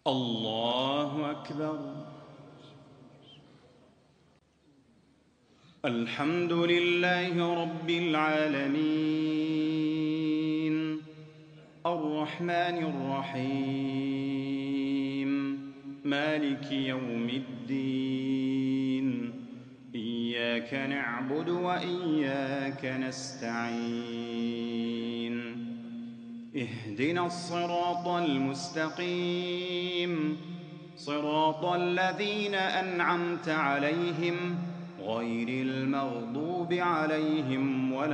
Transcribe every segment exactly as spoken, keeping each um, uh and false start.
الله أكبر. الحمد لله رب العالمين الرحمن الرحيم مالك يوم الدين إياك نعبد وإياك نستعين اهدنا الصراط المستقيم صراط الذين أنعمت عليهم غير المغضوب عليهم ولا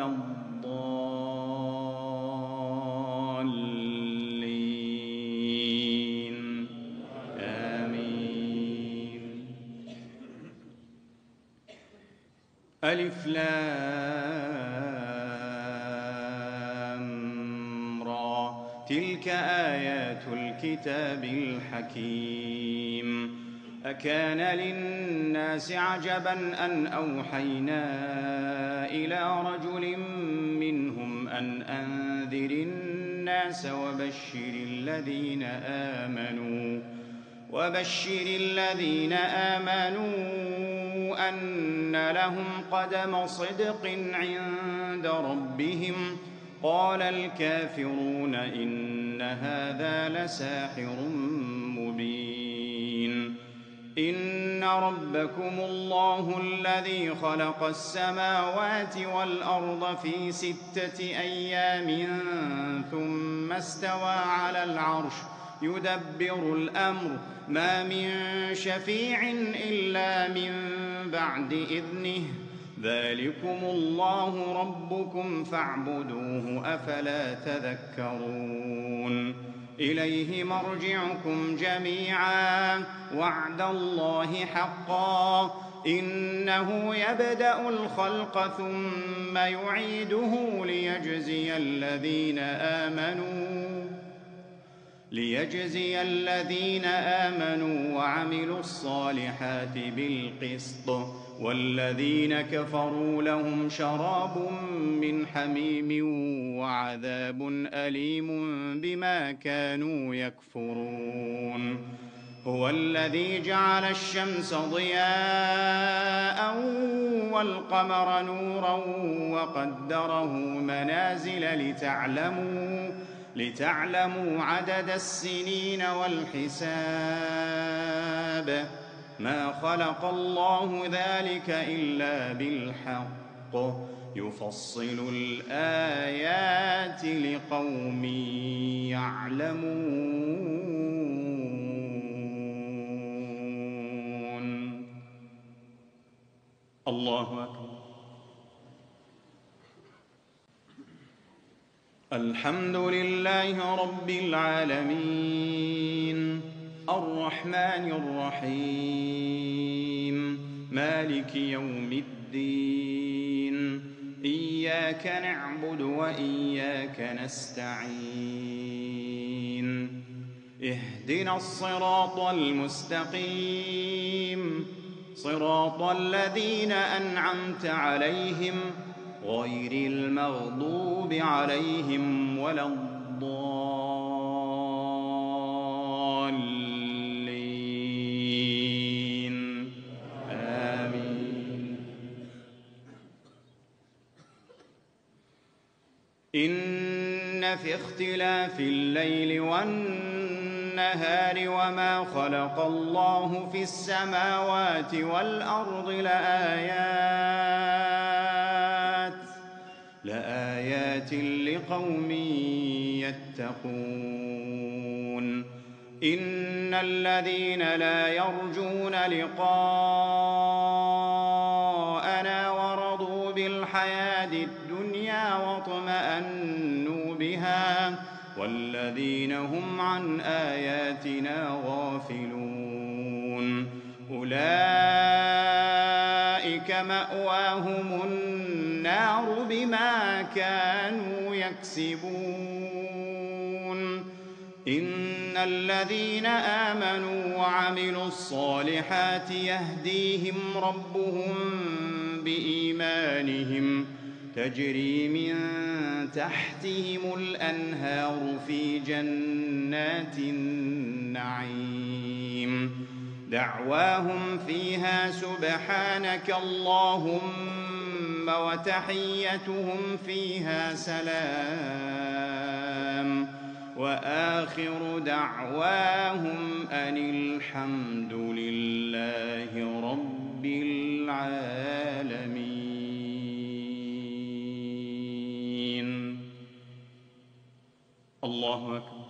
الضالين آمين. ألف لام را تلك آيات الكتاب الحكيم. أكان للناس عجبا أن أوحينا إلى رجل منهم أن أنذر الناس وبشر الذين آمنوا وبشر الذين آمنوا أن لهم قدم صدق عند ربهم. قال الكافرون إن هذا لساحر مبين. إن ربكم الله الذي خلق السماوات والأرض في ستة أيام ثم استوى على العرش يدبر الأمر ما من شفيع إلا من بعد إذنه ذلكم الله ربكم فاعبدوه أفلا تذكرون. إليه مرجعكم جميعا وعد الله حقا إنه يبدأ الخلق ثم يعيده ليجزي الذين آمنوا ليجزي الذين آمنوا وعملوا الصالحات بالقسط والذين كفروا لهم شراب من حميم وعذاب أليم بما كانوا يكفرون. هو الذي جعل الشمس ضياء والقمر نورا وقدره منازل لتعلموا لتعلموا عدد السنين والحساب. ما خلق الله ذلك إلا بالحق يفصل الآيات لقوم يعلمون. الله أكبر. الحمد لله رب العالمين الرحمن الرحيم مالك يوم الدين إياك نعبد وإياك نستعين اهدنا الصراط المستقيم صراط الذين أنعمت عليهم غير المغضوب عليهم ولا الضالين آمين. إن في اختلاف الليل والنهار وما خلق الله في السماوات والأرض لآيات لآيات لقوم يتقون. إن الذين لا يرجون لقاءنا ورضوا بالحياة الدنيا واطمأنوا بها والذين هم عن آياتنا غافلون أولئك مأواهم النار بما كانوا يكسبون. إن الذين آمنوا وعملوا الصالحات يهديهم ربهم بإيمانهم تجري من تحتهم الأنهار في جنات النعيم النعيم دعواهم فيها سبحانك اللهم وتحيتهم فيها سلام وآخر دعواهم أن الحمد لله رب العالمين. الله أكبر.